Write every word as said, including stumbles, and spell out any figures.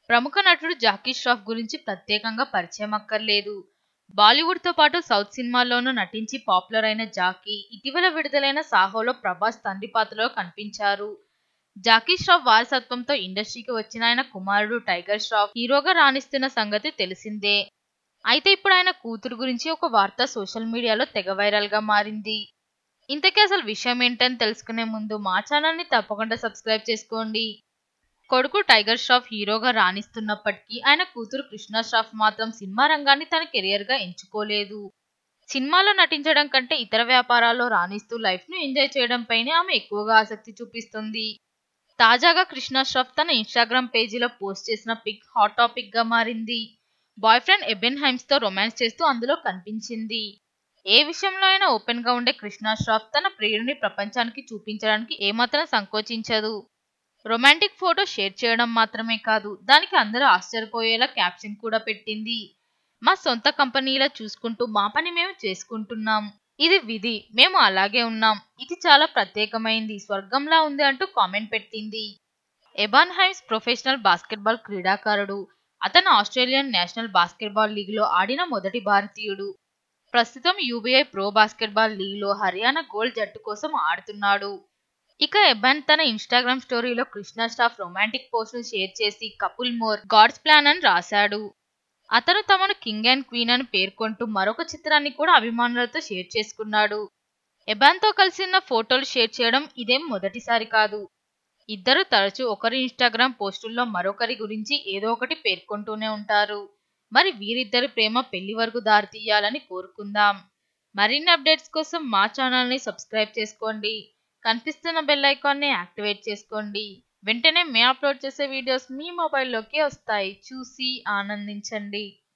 ప్రముఖ నటుడు జాకీ ష్రాఫ్ గురించి ప్రత్యేకంగా పరిచయం అక్కర్లేదు. బాలీవుడ్ తో పాటు సౌత్ సినిమాల్లోనూ నటించి పాపులర్ అయిన జాకీ ఇటీవల విడుదలైన సాహోలో ప్రభాస్ తండ్రి పాత్రలో కనిపించారు. జాకీ ష్రాఫ్ వారసత్వంతో ఇండస్ట్రీకి వచ్చిన ఆయన కుమారుడు టైగర్ ష్రాఫ్ హీరోగా రాణిస్తున్న సంగతి తెలిసిందే. అయితే ఇప్పుడు ఆయన కూతురు గురించి ఒక వార్త సోషల్ మీడియాలో తెగ వైరల్ గా మారింది. ఇంతకీ అసలు విషయం ఏంటని తెలుసుకునే ముందు మా ఛానల్ ని తప్పకుండా సబ్స్క్రైబ్ చేసుకోండి. కొడుకు టైగర్ ష్రాఫ్ హీరోగా రాణిస్తున్నప్పటికీ ఆయన కూతురు కృష్ణ ష్రాఫ్ మాత్రం సినిమా రంగాన్ని తన కెరియర్ గా ఎంచుకోలేదు. సినిమాలో నటించడం కంటే ఇతర వ్యాపారాల్లో రాణిస్తూ లైఫ్ ను ఎంజాయ్ చేయడం పైనే ఆమె ఎక్కువగా ఆసక్తి చూపిస్తుంది. తాజాగా కృష్ణ ష్రాఫ్ తన ఇన్స్టాగ్రామ్ పేజీలో పోస్ట్ చేసిన పిక్ హాట్ టాపిక్ గా మారింది. బాయ్ ఫ్రెండ్ ఎబెన్ హైమ్స్ తో రొమాన్స్ చేస్తూ అందులో కనిపించింది. ఏ విషయంలో అయినా ఓపెన్ గా ఉండే కృష్ణ ష్రాఫ్ తన ప్రియుడిని ప్రపంచానికి చూపించడానికి ఏమాత్రం సంకోచించదు. రొమాంటిక్ ఫోటో షేర్ చేయడం మాత్రమే కాదు, దానికి అందరూ ఆశ్చర్యపోయేలా క్యాప్షన్ కూడా పెట్టింది. మా సొంత కంపెనీలా చూసుకుంటూ మా పని మేము చేసుకుంటున్నాం. ఇది విధి, మేము అలాగే ఉన్నాం. ఇది చాలా ప్రత్యేకమైంది, స్వర్గంలా ఉంది అంటూ కామెంట్ పెట్టింది. ఎబాన్ హైమ్స్ ప్రొఫెషనల్ బాస్కెట్బాల్ క్రీడాకారుడు. అతను ఆస్ట్రేలియన్ నేషనల్ బాస్కెట్బాల్ లీగ్ లో ఆడిన మొదటి భారతీయుడు. ప్రస్తుతం యూబీఐ ప్రో బాస్కెట్బాల్ లీగ్ లో హర్యానా గోల్డ్ జట్టు కోసం ఆడుతున్నాడు. ఇక ఎబాన్ తన ఇన్స్టాగ్రామ్ స్టోరీలో కృష్ణ ష్రాఫ్ రొమాంటిక్ పోస్టులు షేర్ చేసి కపుల్ మోర్ గాడ్స్ ప్లాన్ అని రాశాడు. అతను తమను కింగ్ అండ్ క్వీన్ అని పేర్కొంటూ మరొక చిత్రాన్ని కూడా అభిమానులతో షేర్ చేసుకున్నాడు. ఎబాన్ తో కలిసిన ఫోటోలు షేర్ చేయడం ఇదేం మొదటిసారి కాదు. ఇద్దరు తరచూ ఒకరి ఇన్స్టాగ్రామ్ పోస్టుల్లో మరొకరి గురించి ఏదో ఒకటి పేర్కొంటూనే ఉంటారు. మరి వీరిద్దరి ప్రేమ పెళ్లి వరకు దారితీయాలని కోరుకుందాం. మరిన్ని అప్డేట్స్ కోసం మా ఛానల్ ని సబ్స్క్రైబ్ చేసుకోండి. కనిపిస్తున్న బెల్ ఐకాన్ ని యాక్టివేట్ చేసుకోండి. వెంటనే మేము అప్లోడ్ చేసే వీడియోస్ మీ మొబైల్లోకి వస్తాయి. చూసి ఆనందించండి.